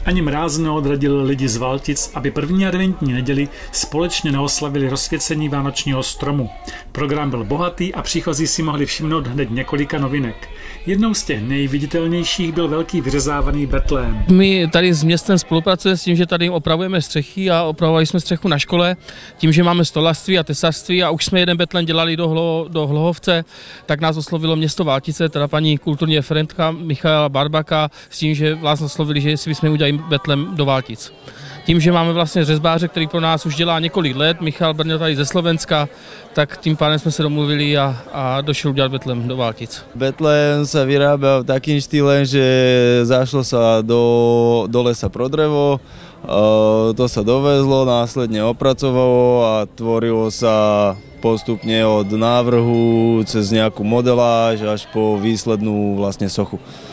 Ani mráz neodradil lidi z Valtic, aby první adventní neděli společně neoslavili rozsvěcení vánočního stromu. Program byl bohatý a příchozí si mohli všimnout hned několika novinek. Jednou z těch nejviditelnějších byl velký vyřezávaný betlém. My tady s městem spolupracujeme s tím, že tady opravujeme střechy a opravovali jsme střechu na škole, tím, že máme stolarství a tesařství a už jsme jeden betlém dělali do Hlohovce, tak nás oslovilo město Valtice, teda paní kulturní referentka Michaela Barbaka, s tím, že vás oslovili, že si bychom udělali betlém do Valtic. Tím, že máme vlastně řezbáře, který pro nás už dělá několik let, Michal Brňo tady ze Slovenska, tak tím pádem jsme se domluvili a došel udělat betlém do Valtic. Betlém sa vyrábal takým štýlem, že zašlo sa do lesa pro drevo, to sa dovezlo, následne opracovalo a tvorilo sa postupne od návrhu cez nejakú modeláž až po výslednú vlastne sochu.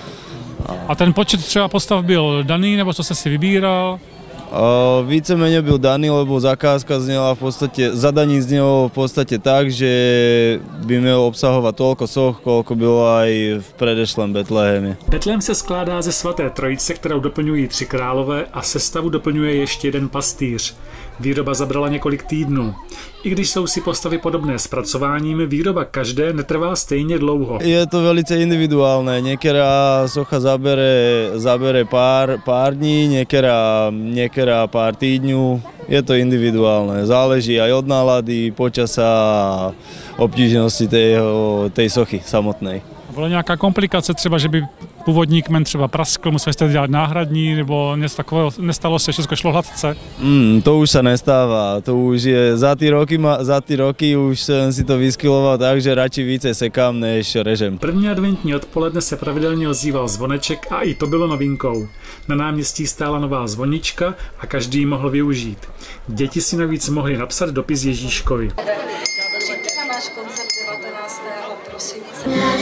A ten počet třeba postav byl daný, nebo co jste si vybíral? Vícemenej byl daný, lebo zakázka znela v podstate, zadanie znelo v podstate tak, že by měl obsahovat toľko soch, koľko bylo aj v predešlém Betlémě. Betlém se skládá ze svaté trojice, kterou doplňují 3 králové a sestavu doplňuje ještě jeden pastýř. Výroba zabrala několik týdnů. I když jsou si postavy podobné zpracováním, výroba každé netrvá stejně dlouho. Je to velice individuálne. Niektorá socha zabere pár dní, niektorá pár týdňů. Je to individuálne. Záleží aj od nálady, počasa a obtížnosti tej sochy samotnej. Byla nějaká komplikace třeba, že by původní kmen třeba praskl, museli jste dělat náhradní, nebo něco takového, nestalo se, všechno šlo hladce? To už sa nestáva, to už je, za ty roky už jsem si to vyskyloval tak, že radši více sekám, než režem. První adventní odpoledne se pravidelně ozýval zvoneček a i to bylo novinkou. Na náměstí stála nová zvonička a každý ji mohl využít. Děti si navíc mohly napsat dopis Ježíškovi. Přijďte na náš koncert 19. prosince.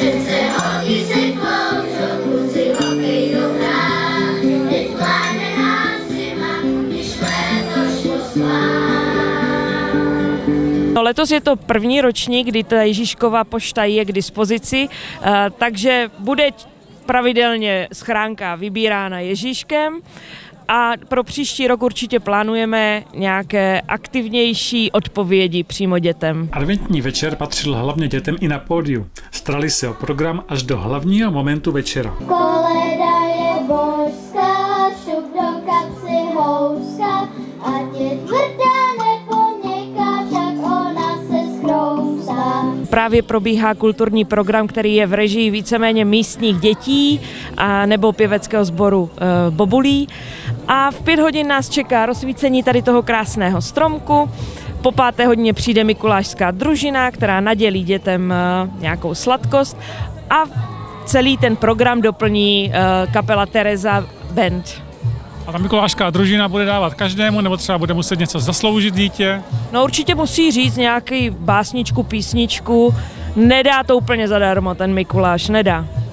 No, letos je to první ročník, kdy ta Ježíškova pošta je k dispozici, takže bude pravidelně schránka vybírána Ježíškem. A pro příští rok určitě plánujeme nějaké aktivnější odpovědi přímo dětem. Adventní večer patřil hlavně dětem i na pódiu. Starali se o program až do hlavního momentu večera. Koleda je božská, šup do kapsy houska, ať je tvrdá nepoměká, však ona se schrousá. Právě probíhá kulturní program, který je v režii víceméně místních dětí a nebo pěveckého sboru Bobulí. A v 5 hodin nás čeká rozsvícení tady toho krásného stromku. Po 5. hodině přijde mikulášská družina, která nadělí dětem nějakou sladkost a celý ten program doplní kapela Tereza Band. A ta mikulášská družina bude dávat každému, nebo třeba bude muset něco zasloužit dítě? No určitě musí říct nějaký básničku, písničku. Nedá to úplně zadarmo, ten Mikuláš, nedá. 5,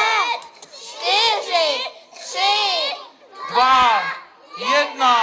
4, 3, 2, 1.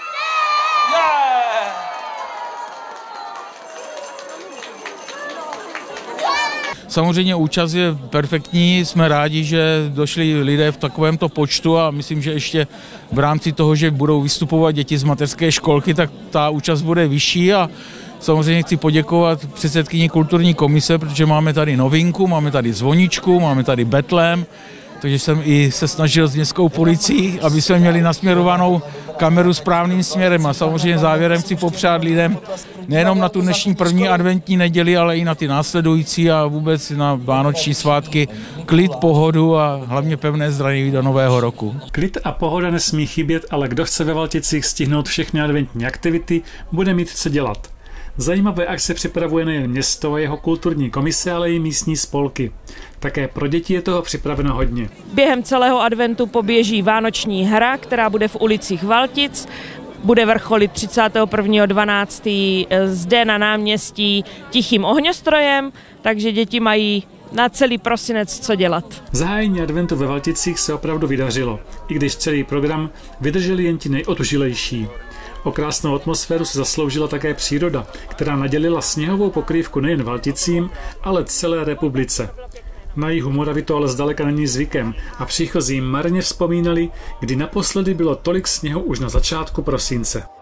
Samozřejmě účast je perfektní, jsme rádi, že došli lidé v takovémto počtu a myslím, že ještě v rámci toho, že budou vystupovat děti z mateřské školky, tak ta účast bude vyšší a samozřejmě chci poděkovat předsedkyni kulturní komise, protože máme tady novinku, máme tady zvoničku, máme tady betlém, takže jsem i se snažil s městskou policií, aby jsme měli nasměrovanou kameru správným směrem a samozřejmě závěrem chci popřát lidem nejenom na tu dnešní první adventní neděli, ale i na ty následující a vůbec na vánoční svátky klid, pohodu a hlavně pevné zdraví do nového roku. Klid a pohoda nesmí chybět, ale kdo chce ve Valticích stihnout všechny adventní aktivity, bude mít co dělat. Zajímavé akce připravuje nejen město a jeho kulturní komise, ale i místní spolky. Také pro děti je toho připraveno hodně. Během celého adventu poběží vánoční hra, která bude v ulicích Valtic. Bude vrcholit 31.12. zde na náměstí Tichým ohňostrojem, takže děti mají na celý prosinec co dělat. Zahájení adventu ve Valticích se opravdu vydařilo, i když celý program vydrželi jen ti nejotužilejší. O krásnou atmosféru se zasloužila také příroda, která nadělila sněhovou pokrývku nejen Valticím, ale celé republice. Na jihu Moravy to ale zdaleka není zvykem a příchozí marně vzpomínali, kdy naposledy bylo tolik sněhu už na začátku prosince.